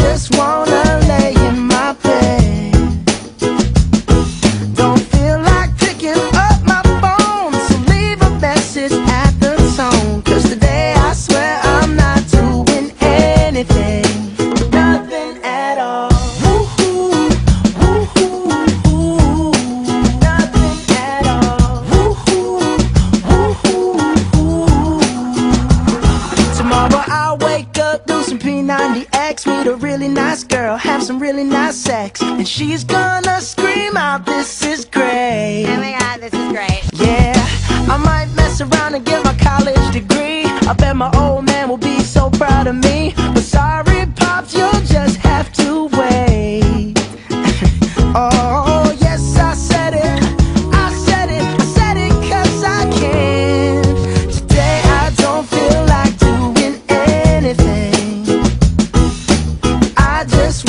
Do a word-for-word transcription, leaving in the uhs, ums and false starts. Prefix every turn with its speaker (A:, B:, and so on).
A: just wanna lay in my bed. Don't feel like picking up my phone, so leave a message at the tone. Cause today I swear I'm not doing anything, nothing at all. Woo-hoo, woo-hoo, woo-hoo, nothing at all. Woo-hoo, woo-hoo, woo-hoo. Tomorrow I'll wake up, do some P ninety X, meet a really nice girl, have some really nice sex, and she's gonna scream out, "This is great."
B: Oh my god, this is great.
A: Yeah, I might mess around and get my college degree. I bet my old man will be so proud of me. But sorry, Pops, you'll just have to wait. Oh, yes, I said it, I said it, I said it cause I can. Today I don't feel like doing anything, I just